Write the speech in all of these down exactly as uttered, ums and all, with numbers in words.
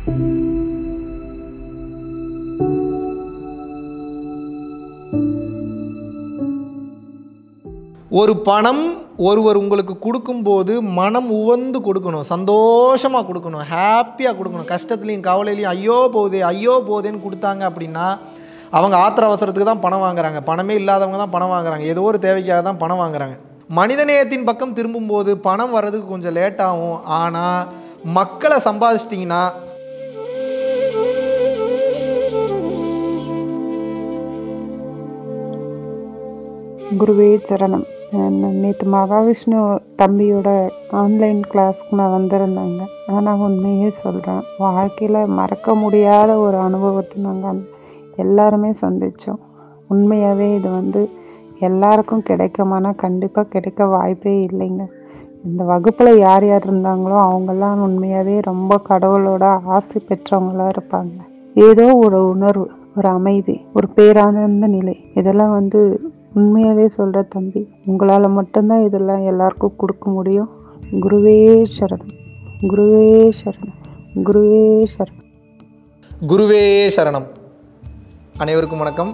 ஒரு பணம் ஒருவர் உங்களுக்கு கொடுக்கும்போது மனம் உவந்து கொடுக்கணும், சந்தோஷமாக கொடுக்கணும், ஹாப்பியாக கொடுக்கணும். கஷ்டத்துலேயும் கவலையிலையும் ஐயோ போகுதே ஐயோ போகுதேன்னு கொடுத்தாங்க அப்படின்னா அவங்க ஆத்திர அவசரத்துக்கு தான் பணம் வாங்குறாங்க. பணமே இல்லாதவங்க தான் பணம் வாங்குறாங்க. ஏதோ ஒரு தேவைக்காக தான் பணம் வாங்குறாங்க. மனிதநேயத்தின் பக்கம் திரும்பும்போது பணம் வர்றதுக்கு கொஞ்சம் லேட்டாகும். ஆனால் மக்களை சம்பாதிச்சிட்டிங்கன்னா குருவே சரணம். நேற்று மகாவிஷ்ணு தம்பியோட ஆன்லைன் கிளாஸ்க்கு நான் வந்திருந்தாங்க. ஆனால் உண்மையே சொல்கிறேன், வாழ்க்கையில் மறக்க முடியாத ஒரு அனுபவத்தை நாங்கள் எல்லாருமே சந்தித்தோம். உண்மையாகவே இது வந்து எல்லாருக்கும் கிடைக்குமானா கண்டிப்பாக கிடைக்க வாய்ப்பே இல்லைங்க. இந்த வகுப்பில் யார் யார் இருந்தாங்களோ அவங்கெல்லாம் உண்மையாகவே ரொம்ப கடவுளோட ஆசை பெற்றவங்களாக இருப்பாங்க. ஏதோ ஒரு உணர்வு, ஒரு அமைதி, ஒரு பேரானந்த நிலை, இதெல்லாம் வந்து உண்மையாகவே சொல்கிற தம்பி, உங்களால் மட்டும்தான் இதெல்லாம் எல்லாருக்கும் கொடுக்க முடியும். குருவே சரணம், குருவே சரணம், குருவே சரணம், குருவே சரணம். அனைவருக்கும் வணக்கம்.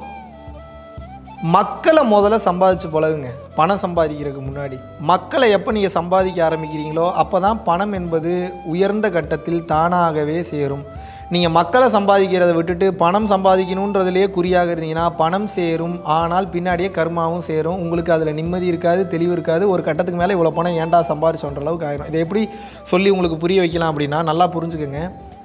மக்களை முதல்ல சம்பாதிச்சு பழகுங்க. பணம் சம்பாதிக்கிறதுக்கு முன்னாடி மக்களை எப்போ நீங்கள் சம்பாதிக்க ஆரம்பிக்கிறீங்களோ அப்போ தான் பணம் என்பது உயர்ந்த கட்டத்தில் தானாகவே சேரும். நீங்கள் மக்களை சம்பாதிக்கிறத விட்டுட்டு பணம் சம்பாதிக்கணுன்றதுலேயே குறியாக இருந்தீங்கன்னா பணம் சேரும், ஆனால் பின்னாடியே கர்மாவும் சேரும். உங்களுக்கு அதில் நிம்மதி இருக்காது, தெளிவு இருக்காது. ஒரு கட்டத்துக்கு மேலே இவ்வளோ பணம் ஏன்டா சம்பாதிச்சோன்ற அளவுக்கு ஆகிடும். இதை எப்படி சொல்லி உங்களுக்கு புரிய வைக்கலாம் அப்படின்னா, நல்லா புரிஞ்சுக்கோங்க.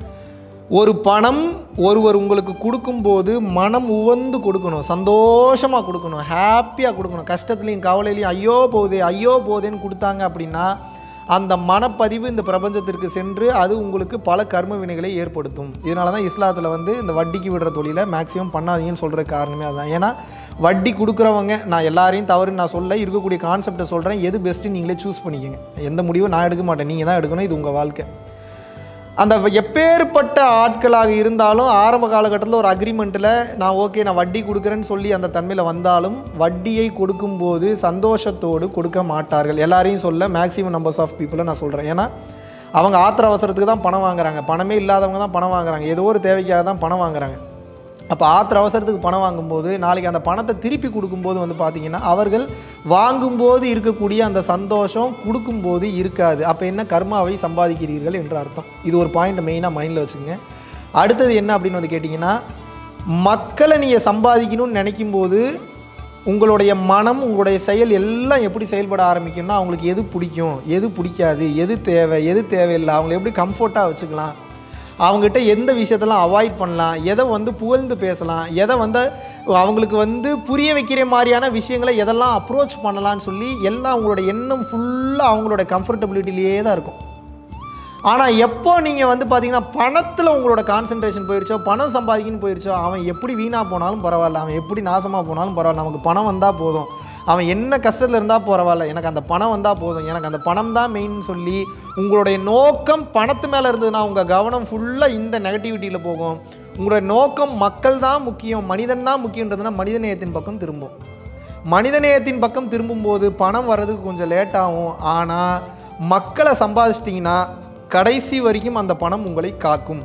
ஒரு பணம் ஒருவர் உங்களுக்கு கொடுக்கும்போது மனம் உவந்து கொடுக்கணும், சந்தோஷமாக கொடுக்கணும், ஹாப்பியாக கொடுக்கணும். கஷ்டத்துலேயும் கவலையிலையும் ஐயோ போகுதே ஐயோ போகுதேன்னு கொடுத்தாங்க அப்படின்னா அந்த மனப்பதிவு இந்த பிரபஞ்சத்திற்கு சென்று அது உங்களுக்கு பல கர்ம வினைகளை ஏற்படுத்தும். இதனால தான் இஸ்லாத்தில் வந்து இந்த வட்டிக்கு விடுற தொழிலை மேக்ஸிமம் பண்ணாதீங்கன்னு சொல்கிற காரணமே அதுதான். ஏன்னா வட்டி கொடுக்குறவங்க, நான் எல்லாரையும் தவறுன்னு நான் சொல்ல, இருக்கக்கூடிய கான்செப்டை சொல்கிறேன். எது பெஸ்ட்டு நீங்களே சூஸ் பண்ணிக்கோங்க. எந்த முடிவும் நான் எடுக்க மாட்டேன், நீங்கள் தான் எடுக்கணும். இது உங்கள் வாழ்க்கை. அந்த எப்பேற்பட்ட ஆட்களாக இருந்தாலும் ஆரம்ப காலகட்டத்தில் ஒரு அக்ரிமெண்ட்டில் நான் ஓகே நான் வட்டி கொடுக்குறேன்னு சொல்லி அந்த தன்மையில் வந்தாலும் வட்டியை கொடுக்கும்போது சந்தோஷத்தோடு கொடுக்க மாட்டார்கள். எல்லாரையும் சொல்ல, மேக்ஸிமம் நம்பர்ஸ் ஆஃப் பீப்புளை நான் சொல்கிறேன். ஏன்னா அவங்க ஆத்திர அவசரத்துக்கு தான் பணம் வாங்குறாங்க. பணமே இல்லாதவங்க தான் பணம் வாங்குறாங்க. ஏதோ ஒரு தேவைக்காக தான் பணம் வாங்குறாங்க. அப்போ ஆத்திர அவசரத்துக்கு பணம் வாங்கும்போது நாளைக்கு அந்த பணத்தை திருப்பி கொடுக்கும்போது வந்து பார்த்திங்கன்னா அவர்கள் வாங்கும்போது இருக்கக்கூடிய அந்த சந்தோஷம் கொடுக்கும்போது இருக்காது. அப்போ என்ன, கர்மாவை சம்பாதிக்கிறீர்கள் என்று அர்த்தம். இது ஒரு பாயிண்ட் மெயினாக மைண்டில் வச்சுக்கோங்க. அடுத்தது என்ன அப்படின்னு வந்து கேட்டிங்கன்னா, மக்களை நீங்கள் சம்பாதிக்கணும்னு நினைக்கும்போது உங்களுடைய மனம், உங்களுடைய செயல் எல்லாம் எப்படி செயல்பட ஆரம்பிக்கும்னா அவங்களுக்கு எது பிடிக்கும், எது பிடிக்காது, எது தேவை, எது தேவையில்லை, அவங்கள எப்படி கம்ஃபர்ட்டாக வச்சுக்கலாம், அவங்ககிட்ட எந்த விஷயத்தெல்லாம் அவாய்ட் பண்ணலாம், எதை வந்து புகழ்ந்து பேசலாம், எதை வந்து அவங்களுக்கு வந்து புரிய வைக்கிற மாதிரியான விஷயங்களை எதெல்லாம் அப்ரோச் பண்ணலான்னு சொல்லி எல்லாம் அவங்களோட எண்ணம் ஃபுல்லாக அவங்களோட கம்ஃபர்டபிலிட்டிலேயே தான் இருக்கும். ஆனால் எப்போ நீங்கள் வந்து பார்த்தீங்கன்னா பணத்தில் உங்களோட கான்சன்ட்ரேஷன் போயிடுச்சோ, பணம் சம்பாதிக்கணும்னு போயிடுச்சோ, அவன் எப்படி வீணாக போனாலும் பரவாயில்ல, அவன் எப்படி நாசமாக போனாலும் பரவாயில்ல, நமக்கு பணம் வந்தால் போதும், அவன் என்ன கஷ்டத்தில் இருந்தால் பரவாயில்ல, எனக்கு அந்த பணம் வந்தால் போதும், எனக்கு அந்த பணம் தான் மெயின் சொல்லி உங்களுடைய நோக்கம் பணத்து மேலே இருந்ததுன்னா உங்கள் கவனம் ஃபுல்லாக இந்த நெகட்டிவிட்டியில் போகும். உங்களுடைய நோக்கம் மக்கள் தான் முக்கியம், மனிதன் தான் முக்கியன்றதுனா மனிதநேயத்தின் பக்கம் திரும்பும். மனிதநேயத்தின் பக்கம் திரும்பும்போது பணம் வர்றதுக்கு கொஞ்சம் லேட்டாகும். ஆனால் மக்களை சம்பாதிச்சிட்டிங்கன்னா கடைசி வரைக்கும் அந்த பணம் உங்களை காக்கும்.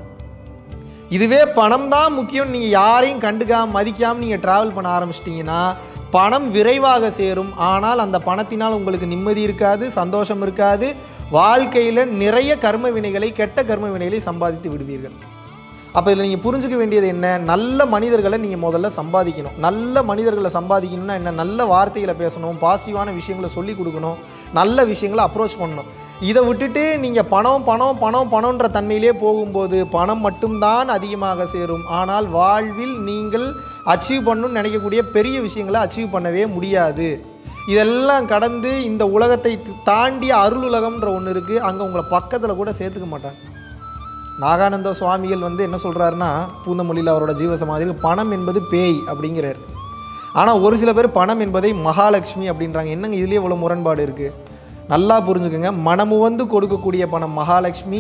இதுவே பணம் தான் முக்கியம், நீங்கள் யாரையும் கண்டுக்காமல் மதிக்காமல் நீங்கள் ட்ராவல் பண்ண ஆரம்பிச்சிட்டிங்கன்னா பணம் விரைவாக சேரும். ஆனால் அந்த பணத்தினால் உங்களுக்கு நிம்மதி இருக்காது, சந்தோஷம் இருக்காது. வாழ்க்கையில் நிறைய கர்ம வினைகளை, கெட்ட கர்ம வினைகளை சம்பாதித்து விடுவீர்கள். அப்போ இதில் நீங்கள் புரிஞ்சுக்க வேண்டியது என்ன, நல்ல மனிதர்களை நீங்கள் முதல்ல சம்பாதிக்கணும். நல்ல மனிதர்களை சம்பாதிக்கணும்னா என்ன, நல்ல வார்த்தைகளை பேசணும், பாசிட்டிவான விஷயங்களை சொல்லிக் கொடுக்கணும், நல்ல விஷயங்களை அப்ரோச் பண்ணணும். இதை விட்டுட்டு நீங்கள் பணம் பணம் பணம் பணம்ன்ற தன்மையிலே போகும்போது பணம் மட்டும்தான் அதிகமாக சேரும். ஆனால் வாழ்வில் நீங்கள் அச்சீவ் பண்ணணும்னு நினைக்கக்கூடிய பெரிய விஷயங்களை அச்சீவ் பண்ணவே முடியாது. இதெல்லாம் கடந்து இந்த உலகத்தை தாண்டிய அருள் உலகம்ன்ற ஒன்று இருக்குது. அங்கே உங்களை பக்கத்தில் கூட சேர்த்துக்க மாட்டாங்க. நாகானந்த சுவாமிகள் வந்து என்ன சொல்கிறாருன்னா, பூந்தமொழியில் அவரோட ஜீவசமாதியில் பணம் என்பது பேய் அப்படிங்கிறார். ஆனால் ஒரு சில பேர் பணம் என்பதை மகாலட்சுமி அப்படின்றாங்க. என்னங்க இதுலேயே இவ்வளோ முரண்பாடு இருக்குது? நல்லா புரிஞ்சுக்கோங்க. மனமு வந்து கொடுக்கக்கூடிய பணம் மகாலட்சுமி,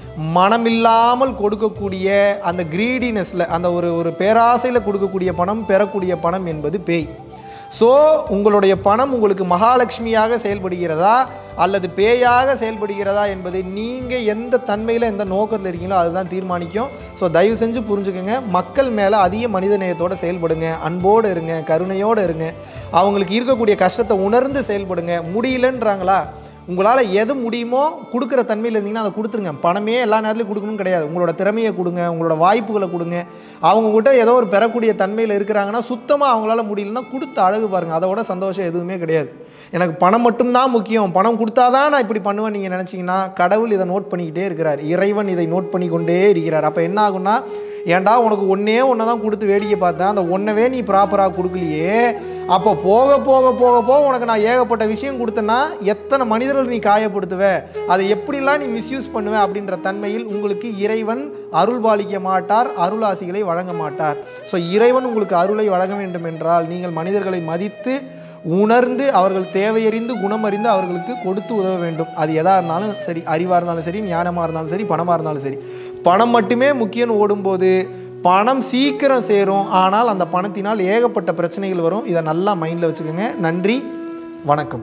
மனமில்லாமல் கொடுக்கக்கூடிய அந்த கிரீடினஸில், அந்த ஒரு ஒரு பேராசையில் கொடுக்கக்கூடிய பணம், பெறக்கூடிய பணம் என்பது பேய். ஸோ உங்களுடைய பணம் உங்களுக்கு மகாலட்சுமியாக செயல்படுகிறதா அல்லது பேயாக செயல்படுகிறதா என்பதை நீங்கள் எந்த தன்மையில் எந்த நோக்கத்தில் இருக்கீங்களோ அதுதான் தீர்மானிக்கும். ஸோ தயவு செஞ்சு புரிஞ்சுக்கோங்க, மக்கள் மேலே அதிக மனித நேயத்தோடு செயல்படுங்க, அன்போடு இருங்க, கருணையோடு இருங்க, அவங்களுக்கு இருக்கக்கூடிய கஷ்டத்தை உணர்ந்து செயல்படுங்க. முடியலன்றாங்களா, உங்களால் எது முடியுமோ கொடுக்குற தன்மையில் இருந்தீங்கன்னா அதை கொடுத்துருங்க. பணமே எல்லா நேரத்துலையும் கொடுக்கணும்னு கிடையாது. உங்களோட திறமையை கொடுங்க, உங்களோட வாய்ப்புகளை கொடுங்க. அவங்ககிட்ட ஏதோ ஒரு பெறக்கூடிய தன்மையில் இருக்கிறாங்கன்னா சுத்தமாக அவங்களால முடியலன்னா கொடுத்து அழகு பாருங்கள். அதோட சந்தோஷம் எதுவுமே கிடையாது. எனக்கு பணம் மட்டும்தான் முக்கியம், பணம் கொடுத்தாதான் நான் இப்படி பண்ணுவேன் நீங்கள் நினச்சிங்கன்னா கடவுள் இதை நோட் பண்ணிக்கிட்டே இருக்கிறார், இறைவன் இதை நோட் பண்ணி கொண்டே இருக்கிறார். அப்போ என்ன ஆகுன்னா, ஏன்டா உனக்கு ஒன்றே ஒன்று தான் கொடுத்து வேடிக்கை பார்த்தேன், அந்த ஒன்றவே நீ ப்ராப்பராக கொடுக்கலையே, அப்போ போக போக போக போக உனக்கு நான் ஏகப்பட்ட விஷயம் கொடுத்தேன்னா எத்தனை மனிதர்கள் நீ காயப்படுத்துவ, அதை எப்படிலாம் நீ மிஸ்யூஸ் பண்ணுவ அப்படின்ற தன்மையில் உங்களுக்கு இறைவன் அருள் பாலிக்க மாட்டார், அருள் ஆசிகளை வழங்க மாட்டார். ஸோ இறைவன் உங்களுக்கு அருளை வழங்க வேண்டும் என்றால் நீங்கள் மனிதர்களை மதித்து உணர்ந்து அவர்கள் தேவையறிந்து குணமறிந்து அவர்களுக்கு கொடுத்து உதவ வேண்டும். அது எதாக இருந்தாலும் சரி, அறிவாக இருந்தாலும் சரி, ஞானமாக இருந்தாலும் சரி, பணமாக இருந்தாலும் சரி. பணம் மட்டுமே முக்கியம் ஓடும்போது பணம் சீக்கிரம் சேரும், ஆனால் அந்த பணத்தினால் ஏகப்பட்ட பிரச்சனைகள் வரும். இதை நல்லா மைண்டில் வச்சுக்கோங்க. நன்றி, வணக்கம்.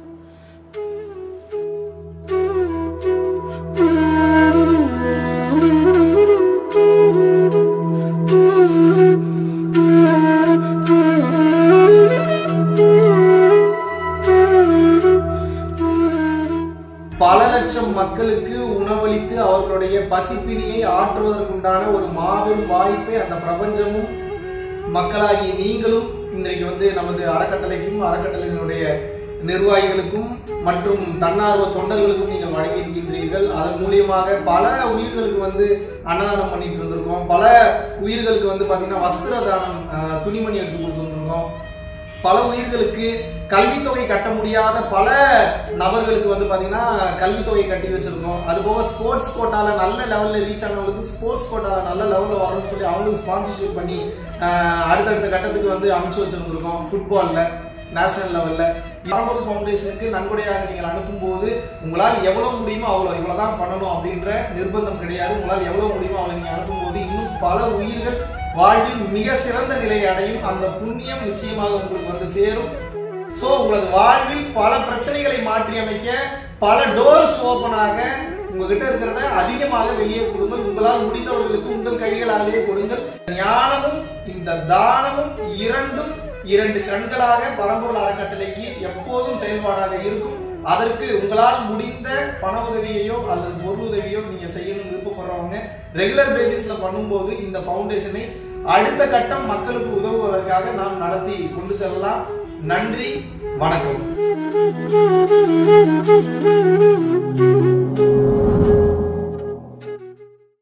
பல லட்சம் மக்களுக்கு உணவளித்து அவர்களுடைய பசிப்பினியை ஆற்றுவதற்குண்டான ஒரு மாபெரும் வாய்ப்பை அந்த பிரபஞ்சமும் மக்களாகி நீங்களும் இன்றைக்கு வந்து நமது அறக்கட்டளைக்கும் அறக்கட்டளையினுடைய நிர்வாகிகளுக்கும் மற்றும் தன்னார்வ தொண்டர்களுக்கும் நீங்கள் வழங்கியிருக்கின்றீர்கள். அதன் மூலியமாக பல உயிர்களுக்கு வந்து அன்னதானம் பண்ணிட்டு இருந்திருக்கோம், பல உயிர்களுக்கு வந்து பார்த்தீங்கன்னா வஸ்திர தானம், துணிமணி எடுத்து கொடுத்துருக்கோம், பல உயிர்களுக்கு கல்வித்தொகை கட்ட முடியாத பல நபர்களுக்கு வந்து பாத்தீங்கன்னா கல்வித்தொகை கட்டி வச்சிருக்கோம். அது போக ஸ்போர்ட்ஸ் கோட்டால நல்ல லெவல்ல ரீச் ஆனவங்களுக்கு ஸ்போர்ட்ஸ் கோட்டால நல்ல லெவல்ல வரணும்னு சொல்லி அவங்களுக்கு ஸ்பான்சர்ஷிப் பண்ணி அடுத்தடுத்த கட்டத்துக்கு வந்து அமைச்சு வச்சிருந்திருக்கோம். ஃபுட்பால்ல நேஷனல் லெவல்ல பரம்பொருள் ஃபவுண்டேஷனுக்கு நன்கொடையாக நீங்கள் அனுப்பும் போது உங்களால் எவ்வளவு முடியுமோ அவ்வளவு இவ்வளவுதான் பண்ணணும் அப்படின்ற நிர்பந்தம் கிடையாது. உங்களால் எவ்வளவு முடியுமோ அவளை நீங்க அனுப்பும் போது இன்னும் பல உயிர்கள் வாழ்வில் மிக சிறந்த நிலையை அடையும். அந்த புண்ணியம் நிச்சயமாக உங்களுக்கு வந்து சேரும். சோ உங்களது வாழ்வில் பல பிரச்சனைகளை மாற்றி அமைக்க பல டோர்ஸ் ஓபன் ஆக உங்ககிட்ட இருக்கிறத அதிகமாக வெளியே கொடுங்கள். உங்களால் முடிந்தவர்களுக்கு உங்கள் கைகளாலேயே கொடுங்கள். ஞானமும் இந்த தானமும் இரண்டும் இரண்டு கண்களாக பரம்பொருள் அறக்கட்டளைக்கு எப்போதும் செயல்பாடாக இருக்கும். அதற்கு உங்களால் முடிந்த பண உதவியையோ அல்லது பொருள் உதவியோ நீங்க செய்யணும் விருப்பப்படுறவங்க ரெகுலர் பேசிஸ்ல பண்ணும்போது இந்த ஃபவுண்டேஷனை அடுத்த கட்டம் மக்களுக்கு உதவுவதற்காக நாம் நடத்தி கொண்டு செல்லலாம். நன்றி, வணக்கம்.